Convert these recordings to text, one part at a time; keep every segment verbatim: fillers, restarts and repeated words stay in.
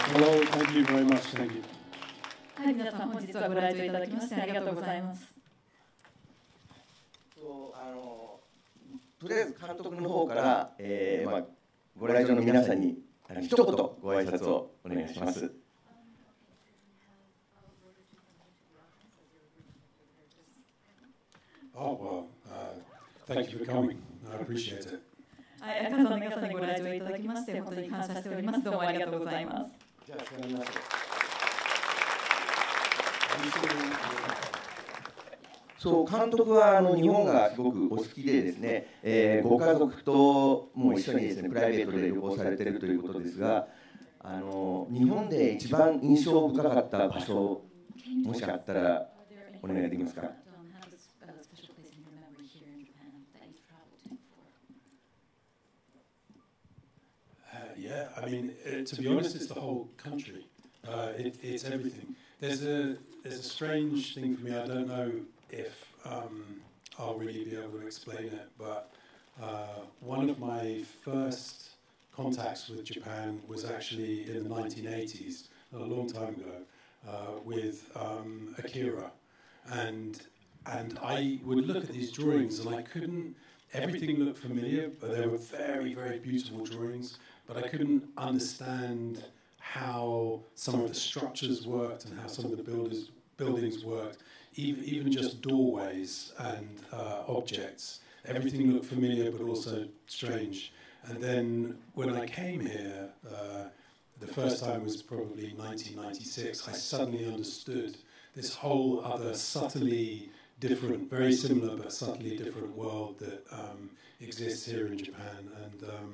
Hello, thank you very much. Thank you. はい、皆さん本日はご来場いただきましてありがとうございます。 とあのとりあえず監督の方から、えーまあ、ご来場の皆さんに一言ご挨拶をお願いします。 Oh, well, uh, thank you for coming. I appreciate it. はい、赤さんの皆さんにご来場いただきまして本当に感謝しております。どうもありがとうございます。 じゃあ、座りましょう。そう、監督はあの日本がすごくお好きでですね、えー、ご家族とも一緒にですね、プライベートで旅行されているということですが、あの日本で一番印象深かった場所、もしあったらお願いできますか。 Yeah, I mean, it, to be honest, it's the whole country. Uh, it, it's everything. There's a there's a strange thing for me. I don't know if um, I'll really be able to explain it, but uh, one of my first contacts with Japan was actually in the nineteen eighties, a long time ago, uh, with um, Akira, and and I would look at these drawings and I couldn't. Everything looked familiar, but they were very, very beautiful drawings. But I couldn't understand how some of the structures worked and how some of the builders, buildings worked, even, even just doorways and uh, objects. Everything looked familiar but also strange. And then when I came here, uh, the first time was probably nineteen ninety-six, I suddenly understood this whole other subtly different, very similar but subtly different world that um, exists here in Japan. And um,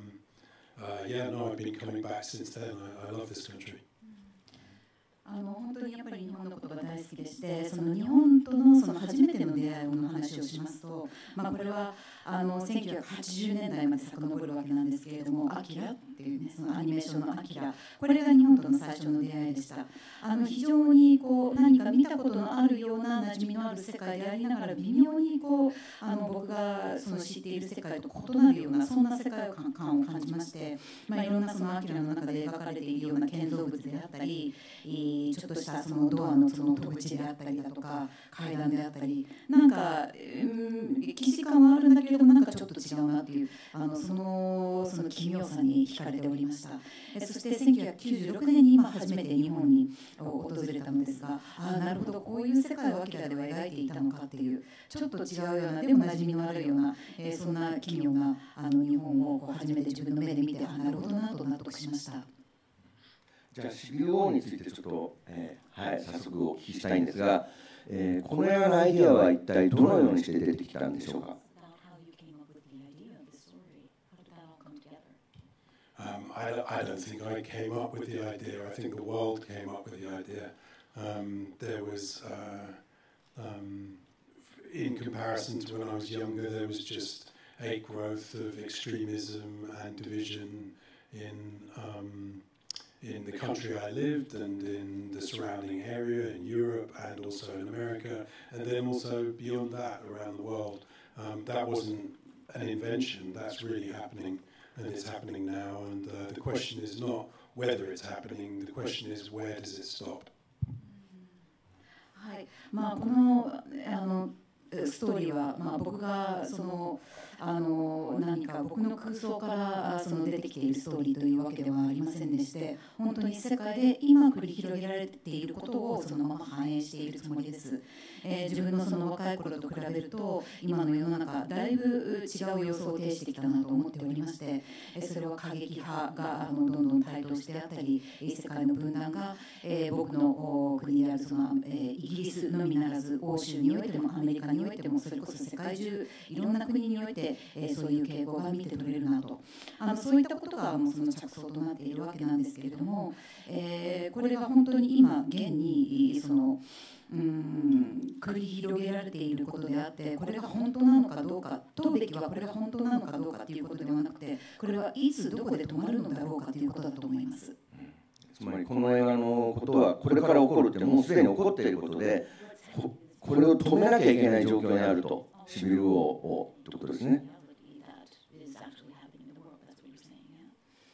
Uh, yeah, no, I've been coming back since then. I, I love this country. あの本当にやっぱり日本のことが大好きでして、その日本とのその初めての出会いの話をしますと、まあ、これはあのせんきゅうひゃくはちじゅうねんだいまで遡るわけなんですけれども、アキラっていうね、そのアニメーションのアキラ、これが日本との最初の出会いでした。あの非常にこう何か見たことのあるような馴染みのある世界でありながら、微妙にこうあの僕がその知っている世界と異なるようなそんな世界観を感じまして、まあ、いろんなそのアキラの中で描かれているような建造物であったり、ちょっとしたそのドアのその戸口であったりだとか階段であったり、なんか、うん、既視感はあるんだけれどもなんかちょっと違うなっていうあのそのその奇妙さに惹かれておりました。えそしてせんきゅうひゃくきゅうじゅうろくねんに今初めて日本に訪れたのですが、ああなるほどこういう世界をアキラでは描いていたのかっていうちょっと違うようなでも馴染みのあるような、えー、そんな奇妙なあの日本をこう初めて自分の目で見て、あなるほどなと納得しました。 じゃあシビル王についてちょっと、えーはい、早速お聞きしたいんですが、えー、この映画のアイデアは一体どのようにして出てきたんでしょうか。 Um, I, I don't think I came up with the idea. I think the world came up with the idea. Um, there was, uh, um, in comparison to when I was younger, there was just a growth of extremism and division in um, in the country I lived and in the surrounding area in Europe and also in America, and then also beyond that around the world. Um, that wasn't an invention, that's really happening, and it's happening now, and uh, the question is not whether it's happening, the question is where does it stop? はい、まあこのあのストーリーは、まあ、僕がそのあの何か僕の空想からその出てきているストーリーというわけではありませんでして、本当に世界で今繰り広げられていることをそのまま反映しているつもりです。えー、自分のその若い頃と比べると今の世の中だいぶ違う様相を呈してきたなと思っておりまして、それは過激派があのどんどん台頭してあったり、世界の分断が、えー、僕の国であるその、えー、イギリスのみならず欧州においてもアメリカにおいてもそれこそ世界中いろんな国において、えー、そういう傾向が見て取れるなと、あのそういったことがもうその着想となっているわけなんですけれども、えー、これが本当に今現にそのうーん繰り広げられていることであって、これが本当なのかどうか、問うべきはこれが本当なのかどうかということではなくて、これはいつどこで止まるのだろうかということだと思います。 つまりこの映画のことはこれから起こるってもうすでに起こっていることで、こ, これを止めなきゃいけない状況にあると、シビル王をということですね。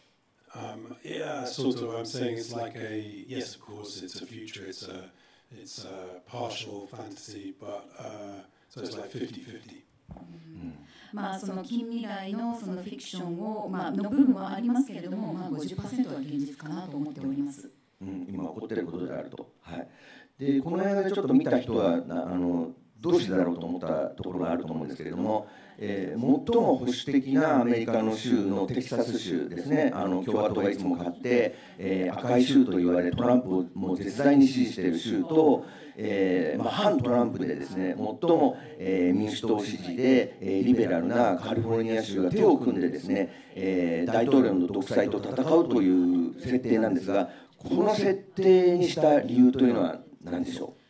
Um, yeah, sort of. I'm saying it's like a yes, of course, it's a future. It's a it's a partial fantasy, but uh, so it's like fifty fifty. まあその近未来のそのフィクションをまあの部分はありますけれども、まあ ごじゅっパーセント は現実かなと思っております。 うん、今起こっていることであると。はい。でこの映画でちょっと見た人はあのどうしてだろうと思ったところがあると思うんですけれども、えー、最も保守的なアメリカの州のテキサス州ですね、あの共和党がいつも勝って、えー、赤い州と言われトランプをもう絶大に支持している州と、えーまあ、反トランプでですね最も、えー、民主党支持で、えー、リベラルなカリフォルニア州が手を組んでですね、えー、大統領の独裁と戦うという設定なんですが、この設定にした理由というのは何でしょう。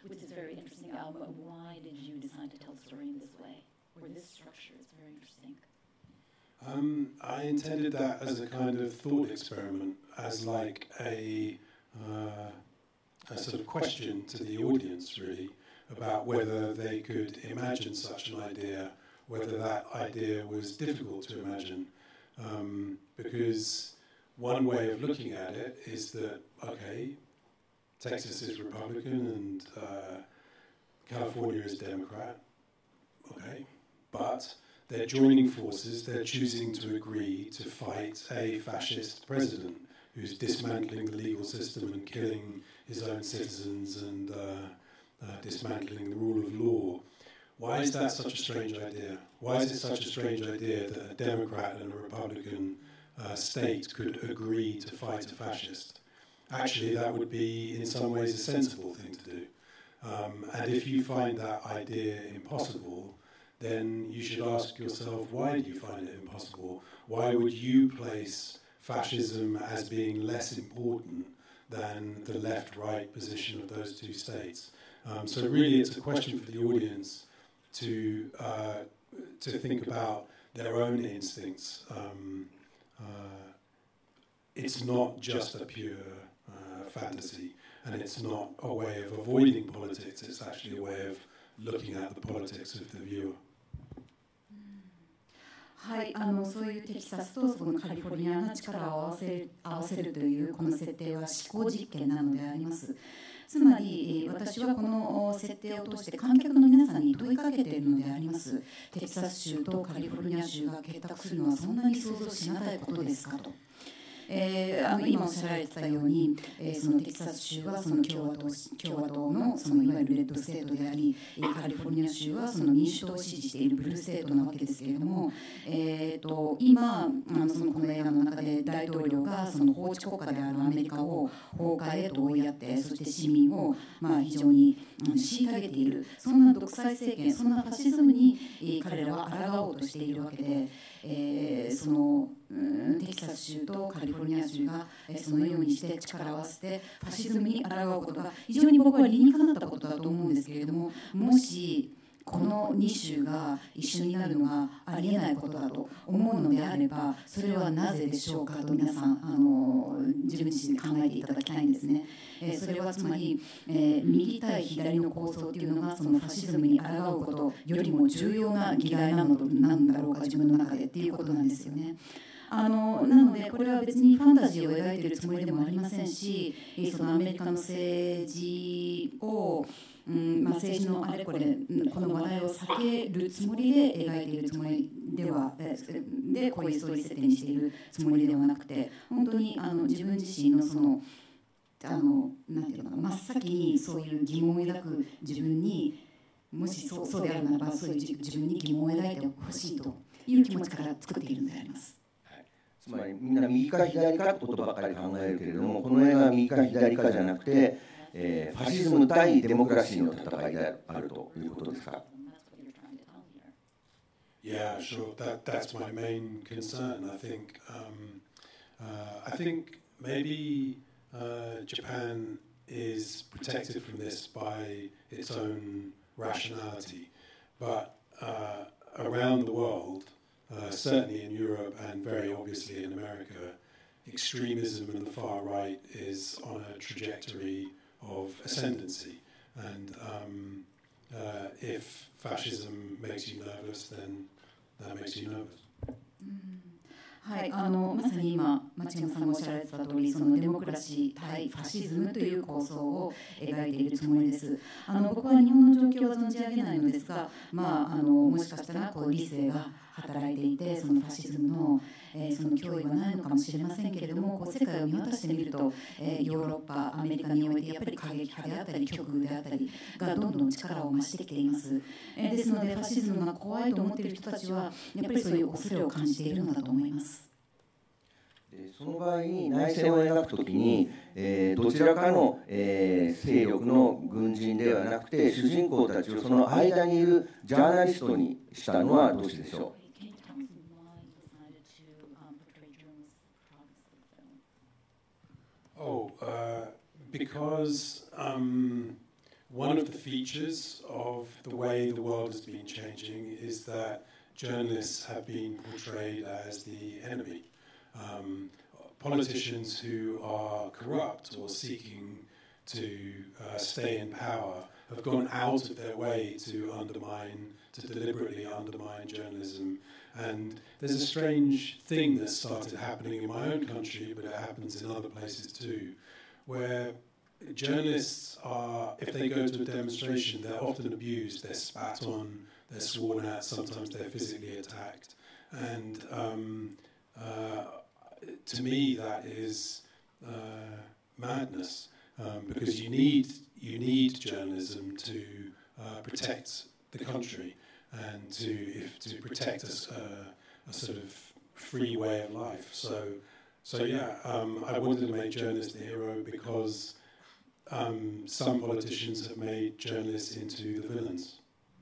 Um, I intended that as a kind of thought experiment, as like a, uh, a sort of question to the audience, really, about whether they could imagine such an idea, whether that idea was difficult to imagine. Um, because one way of looking at it is that, okay, Texas is Republican and uh, California is Democrat, okay, but they're joining forces, they're choosing to agree to fight a fascist president who's dismantling the legal system and killing his own citizens and uh, uh, dismantling the rule of law. Why is that such a strange idea? Why is it such a strange idea that a Democrat and a Republican uh, state could agree to fight a fascist? Actually, that would be in some ways a sensible thing to do. Um, and if you find that idea impossible, then you should ask yourself, why do you find it impossible? Why would you place fascism as being less important than the left-right position of those two states? Um, so really it's a question for the audience to, uh, to think about their own instincts. Um, uh, it's not just a pure uh, fantasy, and it's not a way of avoiding politics, it's actually a way of looking at the politics of the viewer. はい、あのそういうテキサスとそのカリフォルニアが力を合わせる、合わせるというこの設定は思考実験なのであります。つまり私はこの設定を通して観客の皆さんに問いかけているのであります。テキサス州とカリフォルニア州が結託するのはそんなに想像しがたいことですかと。えー、あの今おっしゃられてたように、えー、そのテキサス州はその共和党、共和党のそのいわゆるレッドステートであり、カリフォルニア州はその民主党を支持しているブルーステートなわけですけれども、えー、と今あのそのこの映画の中で大統領がその法治国家であるアメリカを崩壊へと追いやって、そして市民をまあ非常に虐げている、そんな独裁政権、そんなファシズムに彼らは抗おうとしているわけで、えー、そのテキサス州とカリフォルニア州がそのようにして力を合わせてファシズムに抗うことが非常に僕は理にかなったことだと思うんですけれども、もしこのに州が一緒になるのがありえないことだと思うのであれば、それはなぜでしょうかと皆さんあの自分自身で考えていただきたいんですね。えー、それはつまり、えー、右対左の構想というのがそのファシズムに抗うことよりも重要な議題なのなんだろうか自分の中でっていうことなんですよね。あのなのでこれは別にファンタジーを描いているつもりでもありませんし、そのアメリカの政治を、うんまあ、政治のあれこれこの話題を避けるつもりで描いているつもりではでこういうストーリー設定にしているつもりではなくて、本当にあの自分自身のそのあのなんていうのかな、真っ先にそういう疑問を抱く自分にもしそう、そうであるならばそういう自分に疑問を描いてほしいという気持ちから作っているのであります。 つまりみんな右か左かってことばかり考えるけれども、この映画は右か左かじゃなくて、えー、ファシズム対デモクラシーの戦いであるということですか。 Yeah, sure. That that's my main concern. I think um, uh, I think maybe uh, Japan is protected from this by its own rationality, but uh, around the world, uh, certainly in Europe and very obviously in America, extremism in the far right is on a trajectory of ascendancy, and um, uh, if fascism makes you nervous, then that makes you nervous. はい、あのまさに今町山さんがおっしゃられてた通り、そのデモクラシー対ファシズムという構想を描いているつもりです。あの僕は日本の状況は存じ上げないのですが、まあ、あのもしかしたらこう理性が働いていて、そのファシズムの、えー、その脅威はないのかもしれませんけれども、こう世界を見渡してみると、えー、ヨーロッパ、アメリカにおいてやっぱり過激派であったり極右であったりがどんどん力を増してきています。えー、ですのでファシズムが怖いと思っている人たちはやっぱりそういう恐れを感じているのだと思います。 その場合に内戦を描くときに、えー、どちらかの、えー、勢力の軍人ではなくて主人公たちをその間にいるジャーナリストにしたのはどうしてでしょう。 Oh, uh, because um, one of the features of the way the world has been changing is that journalists have been portrayed as the enemy. Um, politicians who are corrupt or seeking to uh, stay in power have gone out of their way to undermine, to deliberately undermine journalism. And there's a strange thing that started happening in my own country, but it happens in other places too, where journalists are, if they go to a demonstration, they're often abused, they're spat on, they're sworn at, sometimes they're physically attacked. And um, uh, to me, that is uh, madness, um, because you need, you need journalism to uh, protect the country and to, if, to protect a, uh, a sort of free way of life. So, so yeah, um, I wanted to make journalists the hero because um, some politicians have made journalists into the villains.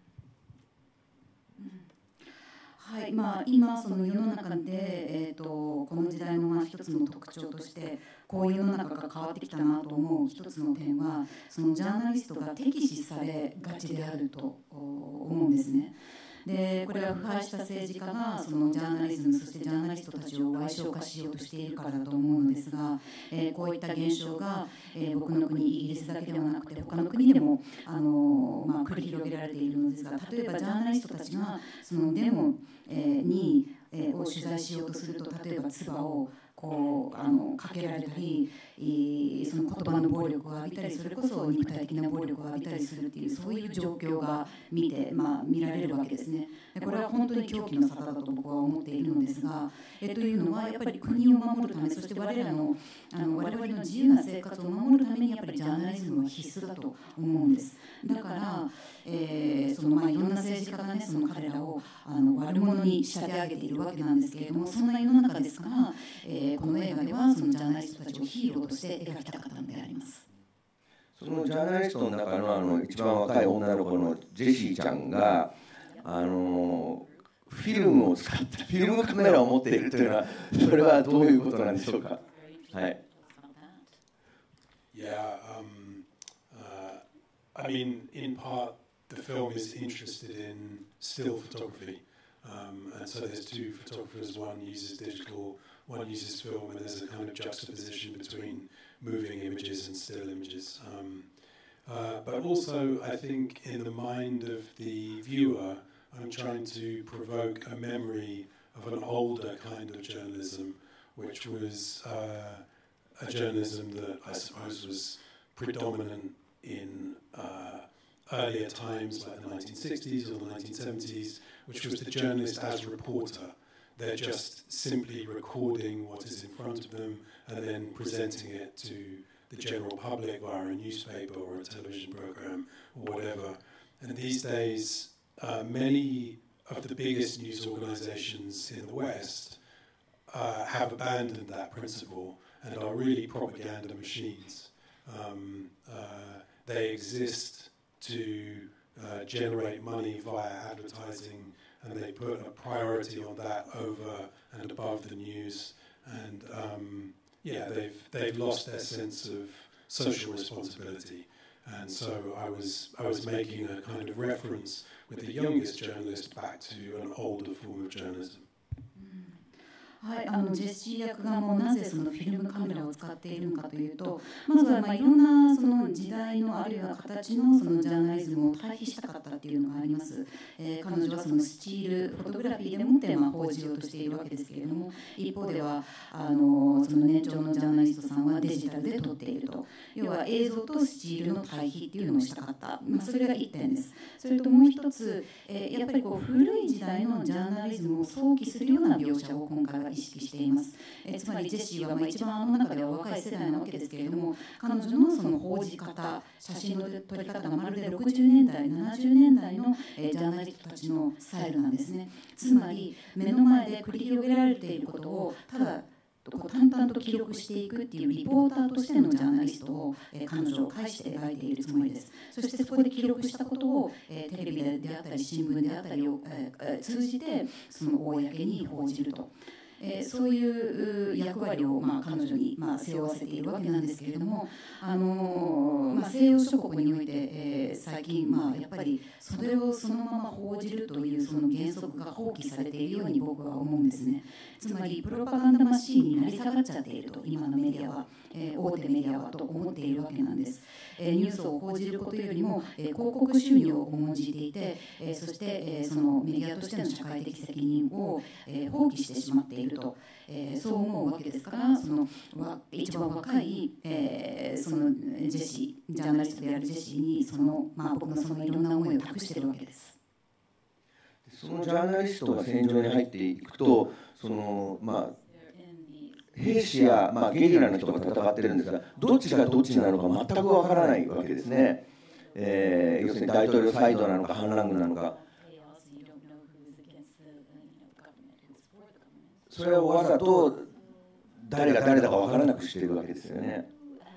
はい、まあ、今その世の中で、えー、とこの時代のまあ一つの特徴としてこういう世の中が変わってきたなと思う一つの点はそのジャーナリストが敵視されがちであると思うんですね。でこれは腐敗した政治家がそのジャーナリズムそしてジャーナリストたちを矮小化しようとしているからだと思うのですが、えー、こういった現象が、えー、僕の国イギリスだけではなくて他の国でも、あのーまあ、繰り広げられているのですが、例えばジャーナリストたちがそのデモ、えー、に、えー、を取材しようとすると例えば唾をこうあのかけられたり、その言葉の暴力を浴びたり、それこそ肉体的な暴力を浴びたりするっていうそういう状況が見て、まあ、見られるわけですね。でこれは本当に狂気の沙汰だと僕は思っているのですが、えというのはやっぱり国を守るため、そして我らのあの我々の自由な生活を守るためにやっぱりジャーナリズムは必須だと思うんです。だから、えー、そのまあいろんな政治家がね、その彼らをあの悪者に仕立て上げているわけなんですけれども、そんな世の中ですから、えー、この映画ではそのジャーナリストたちをヒーローとして描きたかったのであります。 そのジャーナリストの中のあの一番若い女の子のジェシーちゃんがあのフィルムを使ったフィルムカメラを持っているというのはそれはどういうことなんでしょうか。はい。 Yeah, um, uh, I mean, in part, the film is interested in still photography, um, and so there's two photographers. One uses digital, one uses film, and there's a kind of juxtaposition between moving images and still images. Um, uh, but also, I think in the mind of the viewer, I'm trying to provoke a memory of an older kind of journalism, which was uh, a journalism that I suppose was predominant in uh, earlier times, like the nineteen sixties or the nineteen seventies, which was the journalist as reporter. They're just simply recording what is in front of them and then presenting it to the general public via a newspaper or a television program or whatever. And these days, uh, many of the biggest news organizations in the West uh, have abandoned that principle and are really propaganda machines. Um, uh, they exist to uh, generate money via advertising, and they put a priority on that over and above the news. And um, yeah, they've they've lost their sense of social responsibility. And so I was I was making a kind of reference with the youngest journalist back to an older form of journalism. はい、あのジェシー役がもうなぜそのフィルムカメラを使っているのかというと、まずはまあいろんなその時代のあるいは形のそのジャーナリズムを対比したかったっていうのがあります。えー、彼女はそのスチールフォトグラフィーでもってまあ報じようとしているわけですけれども、一方ではあのその年長のジャーナリストさんはデジタルで撮っていると、要は映像とスチールの対比っていうのをしたかった、まあ、それがいってんです。それともう一つ、えー、やっぱりこう古い時代のジャーナリズムを想起するような描写を今回は意識しています。えー、つまりジェシーはまあ一番あの中では若い世代なわけですけれども、彼女のその報じ方、写真の撮り方がまるでろくじゅうねんだいななじゅうねんだいの、えー、ジャーナリストたちのスタイルなんですね。つまり目の前で繰り広げられていることをただこう淡々と記録していくっていうリポーターとしてのジャーナリストを、えー、彼女を介して描いているつもりです。そしてそこで記録したことを、えー、テレビであったり新聞であったりを、えー、通じてその公に報じると。えー、そういう役割を、まあ、彼女に、まあ、背負わせているわけなんですけれども、あのーまあ、西洋諸国において、えー、最近、まあ、やっぱりそれをそのまま報じるというその原則が放棄されているように僕は思うんですね。つまりプロパガンダマシーンになり下がっちゃっていると、今のメディアは、えー、大手メディアはと思っているわけなんです。えー、ニュースを報じることよりも、えー、広告収入を重んじていて、えー、そして、えー、そのメディアとしての社会的責任を、えー、放棄してしまっていると、えー、そう思うわけですから、その一番若い、えー、そのジェシージャーナリストであるジェシーにその、まあ、僕のそのいろんな思いを託しているわけです。 そのジャーナリストが戦場に入っていくと、そのまあ兵士や、まあ、ゲリラの人が戦ってるんですが、どっちがどっちなのか全くわからないわけですね。えー、要するに大統領サイドなのか反乱軍なのか、それをわざと誰が誰だかわからなくしているわけですよね。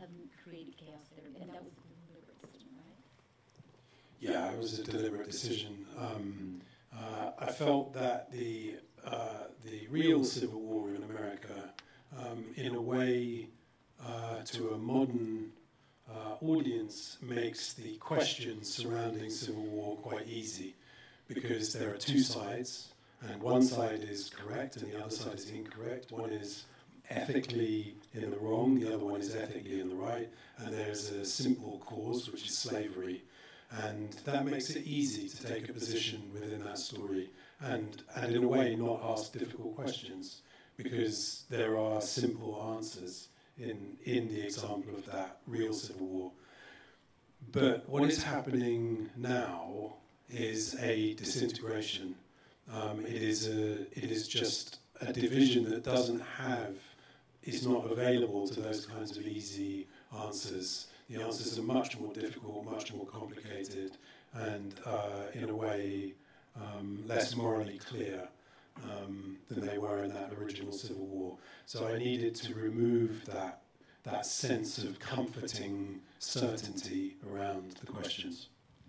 Yeah, it was a deliberate decision. Um, uh, I felt that the uh, the real civil war in America, um, in a way, uh, to a modern uh, audience, makes the questions surrounding civil war quite easy, because there are two sides, and one side is correct and the other side is incorrect. One is ethically in the wrong, the other one is ethically in the right, and there's a simple cause, which is slavery. And that makes it easy to take a position within that story and, and in a way not ask difficult questions, because there are simple answers in, in the example of that real civil war. But what is happening now is a disintegration. Um, it is a, it is just a division that doesn't have, is not available to those kinds of easy answers. The answers are much more difficult, much more complicated, and uh, in a way um, less morally clear um, than they were in that original Civil War. So I needed to remove that, that sense of comforting certainty around the questions.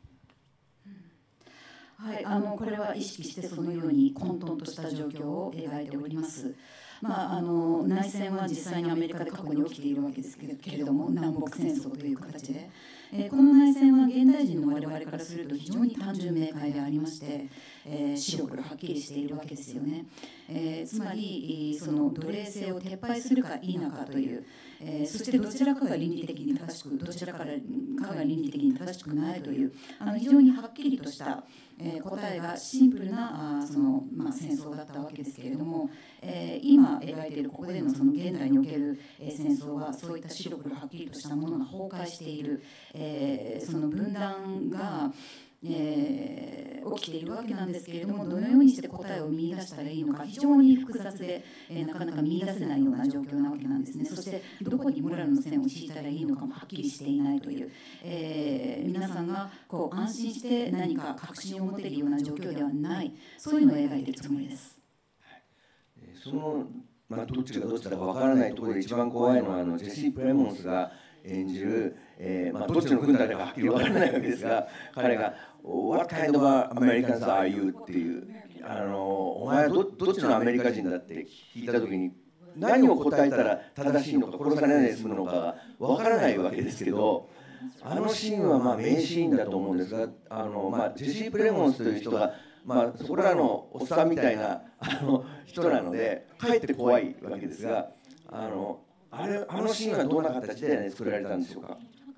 はい、あのこれは意識してそのように混沌とした状況を描いております。まあ、あの内戦は実際にアメリカで過去に起きているわけですけれども、南北戦争という形で、えー、この内戦は現代人の我々からすると非常に単純明快でありまして、えー、白黒はっきりしているわけですよね。えー、つまりその奴隷制を撤廃するか否かという、えー、そしてどちらかが倫理的に正しく、どちらかが倫理的に正しくないという、あの非常にはっきりとしたえー、答えがシンプルなあその、まあ、戦争だったわけですけれども、えー、今描いているここでのその現代における、えー、戦争はそういった白黒はっきりとしたものが崩壊している、えー、その分断が、えー、起きているわけなんですけれども、どのようにして答えを見出したらいいのか非常に複雑で、えー、なかなか見出せないような状況なわけなんですね。そしてどこにモラルの線を引いたらいいのかもはっきりしていないという、えー、皆さんがこう安心して何か確信を持てるような状況ではない、そういうのを描いているつもりです。 その、まあ、どっちがどっちだかわからないところで一番怖いのはあのジェシー・プレモンスが演じる、えーまあ、どっちの軍だかはっきりわからないわけですが、彼が What kind of Americans are you? っていうあのお前は ど, どっちのアメリカ人だって聞いたときに何を答えたら正しいのか殺されないで済むのかわからないわけですけど、あのシーンはまあ名シーンだと思うんですが、あの、まあ、ジェシー・プレモンスという人がまあ、そこらのおっさんみたいなあの人なのでかえって怖いわけですが、あのあれあのシーンはどんな形で、ね、作られたんでしょうか。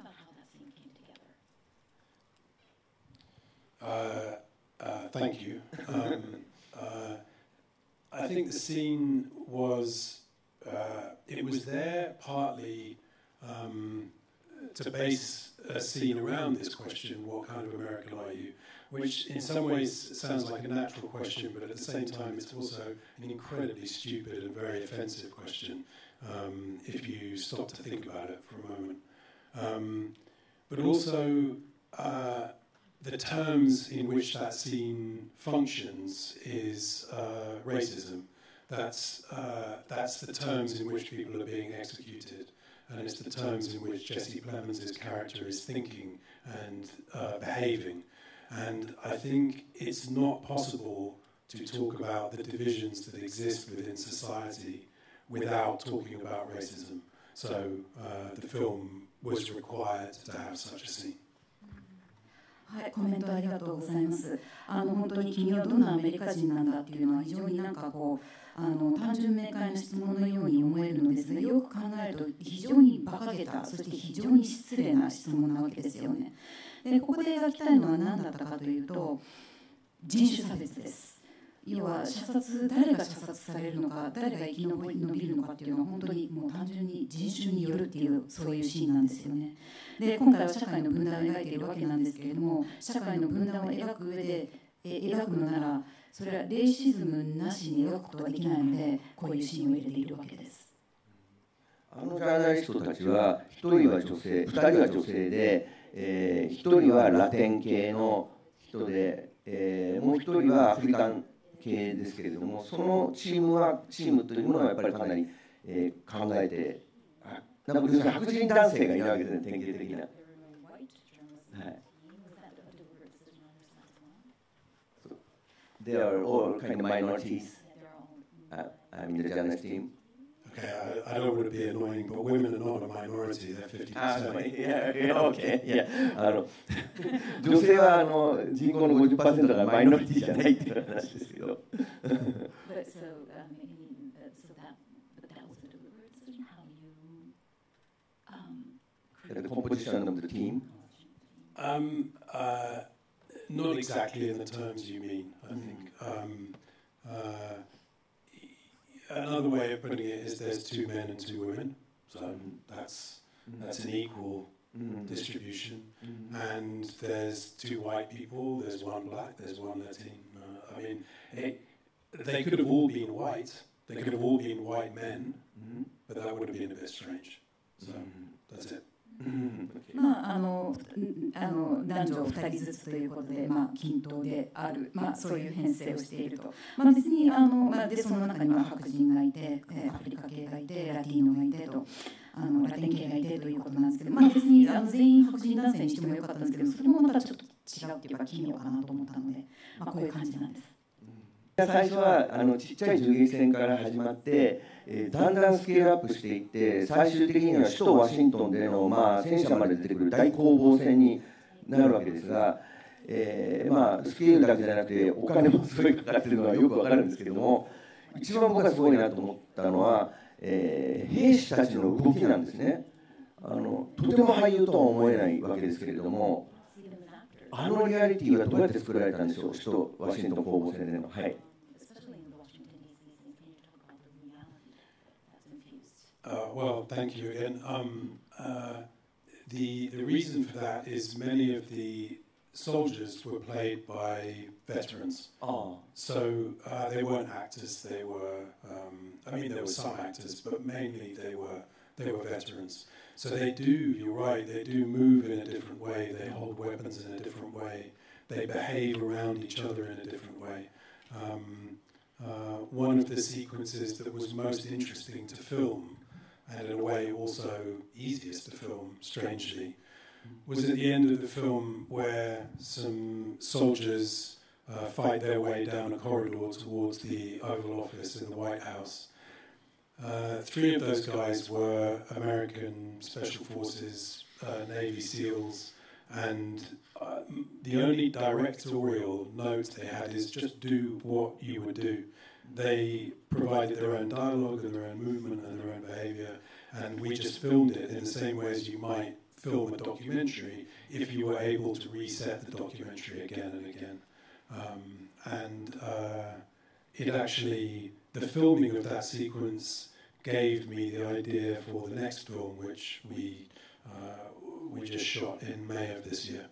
Uh, uh, thank you. Um, uh, I think the scene was, uh, it was there partly um, to base a scene around this question, what kind of American are you? Which in some ways sounds like a natural question, but at the same time it's also an incredibly stupid and very offensive question um, if you stop to think about it for a moment. Um, but also, uh, the terms in which that scene functions is uh, racism. That's, uh, that's the terms in which people are being executed, and it's the terms in which Jesse Plemons' character is thinking and uh, behaving. And I think it's not possible to talk about the divisions that exist within society without talking about racism. So uh, the film was required to have such a scene. はい、コメントありがとうございます。あの本当に君はどんなアメリカ人なんだっていうのは非常になんかこうあの単純明快な質問のように思えるのですが、よく考えると非常に馬鹿げた、そして非常に失礼な質問なわけですよね。でここで描きたいのは何だったかというと、人種差別です。要は射殺、誰が射殺されるのか、誰が生き延びるのかっていうのは本当にもう単純に人種によるっていうそういうシーンなんですよね。で今回は社会の分断を描いているわけなんですけれども、社会の分断を描く上でえ描くのなら、それはレイシズムなしに描くことはできないので、こういうシーンを入れているわけです。 あのジャーナリストたちはひとりは女性、ふたりは女性で、えー、ひとりはラテン系の人で、えー、もうひとりはアフリカン系ですけれども、そのチームはチームというものはやっぱりかなり、えー、考えて、あなんか白人男性がいるわけですね、典型的な。はい。They are all kind of minorities. Uh, I mean the journalist team. Okay, I, I don't want to be annoying, but women are not a minority. They're fifty percent. Yeah, yeah, okay, yeah. あの女性はあの人口の ごじゅっパーセント がマイノリティじゃないっていう話ですけど。 But so, um, I mean, so that, but that was a deliberate decision. How you, um, the composition of the team. Um, uh, not exactly in the terms you mean, I think. Um, uh, Another way of putting it is there's two men and two women, so that's that's an equal distribution. And there's two white people, there's one black, there's one Latin. Uh, I mean, it, they could have all been white, they could have all been white men, but that would have been a bit strange. So that's it. まあ、あのあの男女ふたりずつということで、まあ、均等である、まあ、そういう編成をしていると、まあ、別にあの、まあ、でその中には白人がいて、えー、アフリカ系がいて、ラティーノがいてと、あのラテン系がいてということなんですけど、まあ、別にあの全員白人男性にしてもよかったんですけど、それもまたちょっと違うっていうか奇妙かなと思ったので、まあ、こういう感じなんです。 最初はあのちっちゃい銃撃戦から始まって、えー、だんだんスケールアップしていって、最終的には首都ワシントンでの、まあ、戦車まで出てくる大攻防戦になるわけですが、えーまあ、スケールだけじゃなくてお金もすごいかかっているのはよくわかるんですけれども、一番僕がすごいなと思ったのは、えー、兵士たちの動きなんですね。あのとても俳優とは思えないわけですけれども、あのリアリティはどうやって作られたんでしょう、首都ワシントン攻防戦での。はい。 Uh, well, thank you again. Um, uh, the the reason for that is many of the soldiers were played by veterans. Oh. So uh, they weren't actors. They were. Um, I mean, there were some actors, but mainly they were they were veterans. So they do. You're right. They do move in a different way. They hold weapons in a different way. They behave around each other in a different way. Um, uh, one of the sequences that was most interesting to film, and in a way also easiest to film, strangely, was at the end of the film where some soldiers uh, fight their way down a corridor towards the Oval Office in the White House. Uh, three of those guys were American Special Forces, uh, Navy SEALs, and uh, the only directorial note they had is just do what you would do. They provided their own dialogue and their own movement and their own behavior, and we just filmed it in the same way as you might film a documentary if you were able to reset the documentary again and again. Um, and uh, it actually, the filming of that sequence gave me the idea for the next film, which we uh, we just shot in May of this year.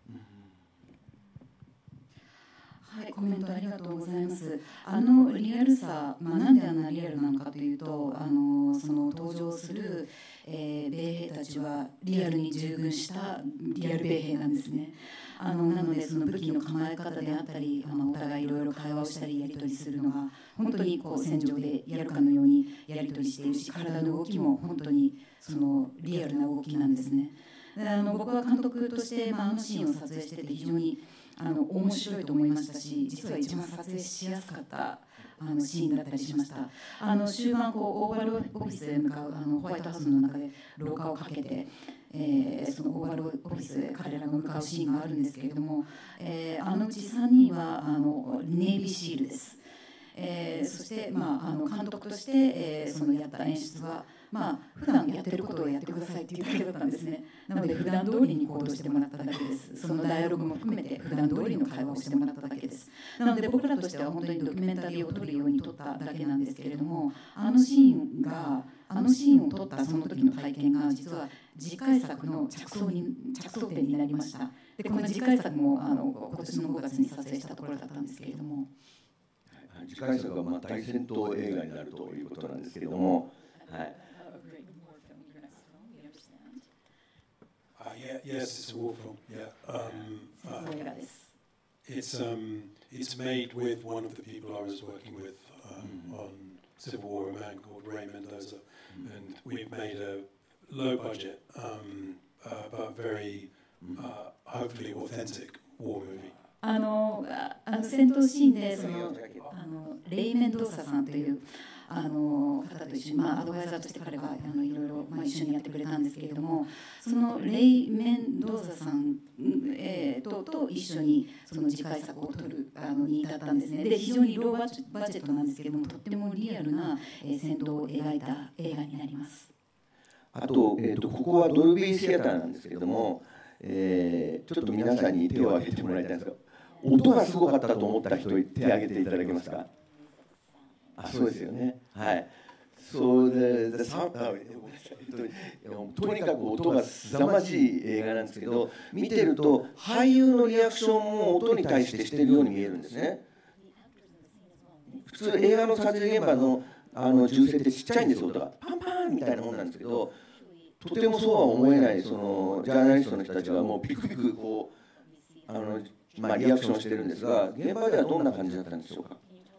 はい、コメントありがとうございます。あのリアルさ、まあ、なんであんなリアルなのかというと、あのその登場する、えー、米兵たちはリアルに従軍したリアル米兵なんですね。あのなのでその武器の構え方であったり、あのお互いいろいろ会話をしたりやり取りするのが本当にこう戦場でやるかのようにやり取りしているし、体の動きも本当にそのリアルな動きなんですね。であの僕は監督として、まあ、あのシーンを撮影してて非常にあの面白いと思いましたし、実は一番撮影しやすかったあのシーンだったりしました。あの終盤こうオーバルオフィスへ向かうあのホワイトハウスの中で廊下をかけて、えー、そのオーバルオフィスへ彼らが向かうシーンがあるんですけれども、えー、あのうちさんにんはあのネイビーシールです。えー、そして、まあ、あの監督として、えー、そのやった演出は、まあ普段やってることをやってくださいっていうだけだったんですね。なので普段通りに行動してもらっただけです。そのダイアログも含めて普段通りの会話をしてもらっただけです。なので僕らとしては本当にドキュメンタリーを撮るように撮っただけなんですけれども、あのシーンがあのシーンを撮ったその時の体験が実は次回作の着想に着想点になりました。でこの次回作もあの今年のごがつに撮影したところだったんですけれども。 次回作はまあ大戦闘映画になるということなんですけれども、はい。 Uh, yeah, yes, it's a war film. Yeah, um, uh, it's um, it's made with one of the people I was working with um, mm-hmm. on Civil War, a man called Ray Mendoza, mm-hmm. and we've made a low budget um, uh, but very uh, hopefully authentic war movie. あのあの戦闘シーンでそのあのレイ・メンドーサさんというあの方と一緒に、まあ、アドバイザーとして彼があのいろいろ、まあ、一緒にやってくれたんですけれども、そのレイ・メンドーサさん、えー、と, と一緒にその次回作を撮るあのに至ったんですね。で非常にローバジェットなんですけれども、とってもリアルな、えー、戦闘を描いた映画になります。 あと、えー、とここはドルビーシアターなんですけれども、えー、ちょっと皆さんに手を挙げてもらいたいんですが、音がすごかったと思った人手を挙げていただけますか。あ、そうですよね。はい。そうで、とにかく音が凄まじい映画なんですけど、見てると俳優のリアクションも音に対してしてるように見えるんですね。普通映画の撮影現場のあの銃声ってちっちゃいんですよ、音がパンパンみたいなもんなんですけど、とてもそうは思えない。そのジャーナリストの人たちはもうピクピクこうあのまあリアクションしてるんですが、現場ではどんな感じだったんでしょうか。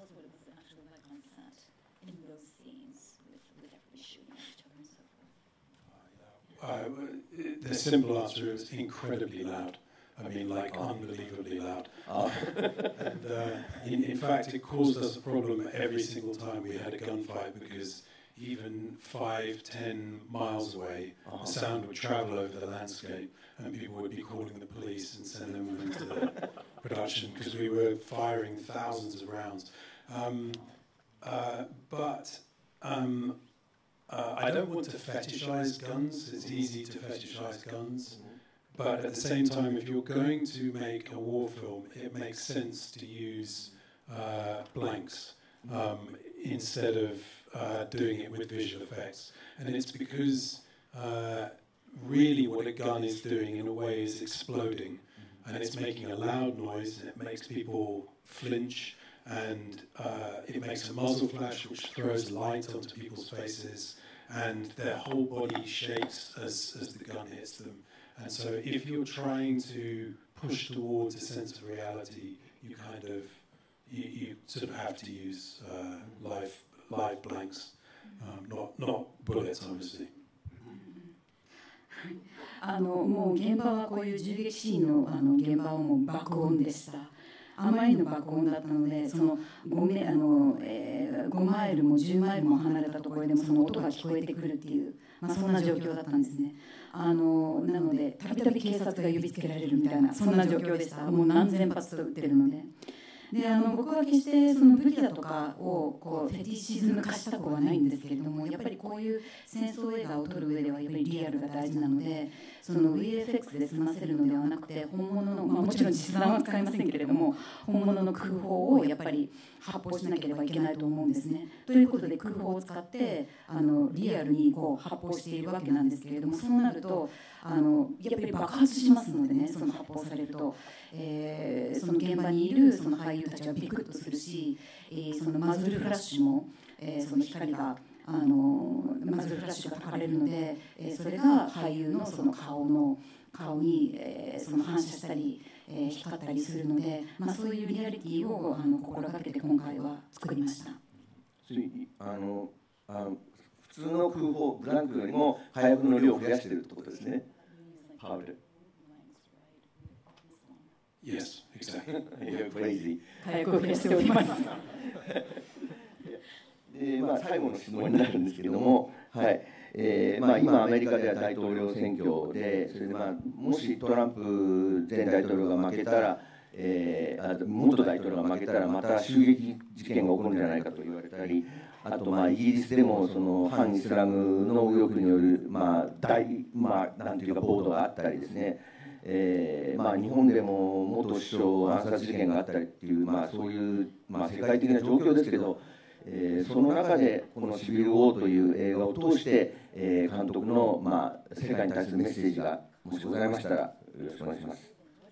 Uh, the simple answer is incredibly loud. I mean, like unbelievably loud. Uh, and uh, in, in fact, it caused us a problem every single time we had a gunfight because even five, ten miles away, the sound would travel over the landscape and people would be calling the police and send them into the production because we were firing thousands of rounds. Um, uh, but um, Uh, I don't want to fetishize guns. It's easy to fetishize guns. But at the same time, if you're going to make a war film, it makes sense to use uh, blanks um, instead of uh, doing it with visual effects. And it's because uh, really what a gun is doing in a way is exploding. And it's making a loud noise, and it makes people flinch. And uh, it makes a muzzle flash which throws light onto people's faces, and their whole body shakes as, as the gun hits them. And so if you're trying to push towards a sense of reality, you kind of, you, you sort of have to use uh, live, live blanks, um, not, not bullets, obviously. あのもう現場はこういう銃撃シーンのあの現場はもう爆音でした。あまりの爆音だったので、その 5, メあの、えー、ごマイルもじゅうマイルも離れたところでもその音が聞こえてくるっていう、 まあ、そんな状況だったんですね。あのなのでたびたび警察が呼びつけられるみたいなそんな状況でした。もう何千発と撃ってるので。であの僕は決してその武器だとかをこうフェティシズム化したくはないんですけれども、やっぱりこういう戦争映画を撮る上ではやっぱりリアルが大事なので、その ブイエフエックス で済ませるのではなくて本物の、まあ、もちろん実弾は使いませんけれども本物の空砲をやっぱり発砲しなければいけないと思うんですね。ということで空砲を使ってあのリアルにこう発砲しているわけなんですけれども、そうなるとあのやっぱり爆発しますのでね、その発砲されると、えー、その現場にいるその俳優たちはビクッとするし、えー、そのマズルフラッシュも、えー、その光があのマズルフラッシュが焚かれるので、えー、それが俳優のその顔の顔に、えー、その反射したり、えー、光ったりするので、まあ、そういうリアリティをあの心がけて今回は作りました。 あのあの普通の空砲ブランクよりも火薬の量を増やしているってことですね。パウル。 Yes, exactly. You're crazy. 火薬を増やしております。 でまあ、最後の質問になるんですけれども、はいえーまあ、今、アメリカでは大統領選挙で、それで、まあ、もしトランプ前大統領が負けたら、えー、あ元大統領が負けたら、また襲撃事件が起こるんじゃないかと言われたり、あと、まあ、イギリスでもその反イスラムの右翼による、まあ大まあ、なんていうか、暴動があったりですね。えーまあ、日本でも元首相暗殺事件があったりっていう、まあ、そういう、まあ、世界的な状況ですけど、えー、その中でこの「シビル・ウォー」という映画を通して、えー、監督の、まあ、世界に対するメッセージがもしございましたらよろしくお願いします。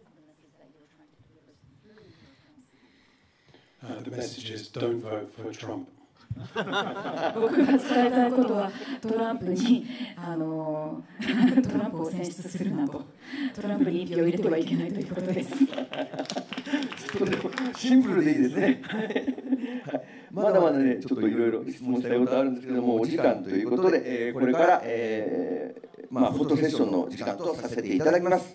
Uh, the message is don't vote for Trump. 僕が伝えたいことはトランプにあのトランプを選出するなと、トランプに一票入れてはいけないということです。 シンプルでいいですね。まだまだね、ちょっといろいろ質問したいことあるんですけども、お時間ということで、えー、これから、えーまあ、フォトセッションの時間とさせていただきます。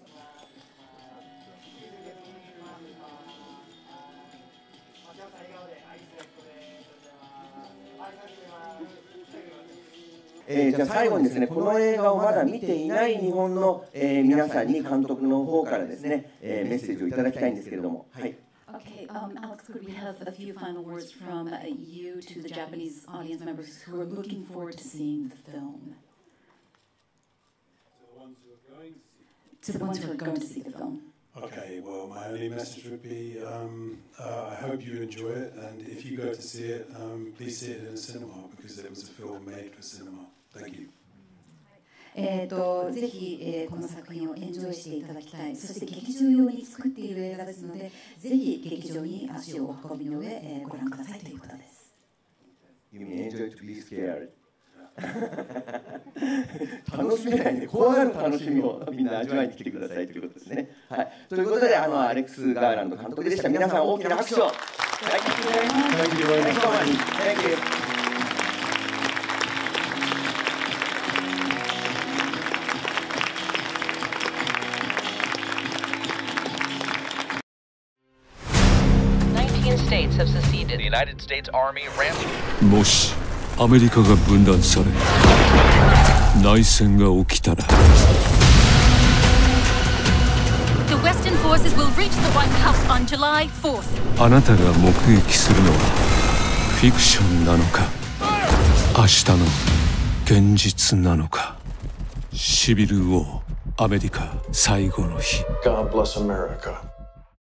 えー、じゃあ最後にですね、この映画をまだ見ていない日本の、えー、皆さんに監督の方からですね、えー、メッセージをいただきたいんですけれども、はい。 Okay, um, Alex, could we have a few final words from uh, you to the Japanese audience members who are looking forward to seeing the film? To the ones who are going to see the film. Okay, well, my only message would be um, uh, I hope you enjoy it, and if you go to see it, um, please see it in a cinema because it was a film made for cinema. Thank you. えー、とぜひ、えー、この作品をエンジョイしていただきたい。そして劇場用に作っている映画ですので、ぜひ劇場に足をお運びの上、えー、ご覧くださいということです。 You mean enjoy to be scared? 楽しめないね、怖がる楽しみをみんな味わいに来てくださいということですね。はい、ということで、あのアレックス・ガーランド監督でした。皆さん大きな拍手を。Thank you very much. Thank you. States have seceded. The United States Army ramped. もしアメリカが分断され内戦が起きたら The Western forces will reach the White House on July fourth. あなたが目撃するのはフィクションなのか明日の現実なのか。シビル・ウォー、アメリカ最後の日。 God bless America.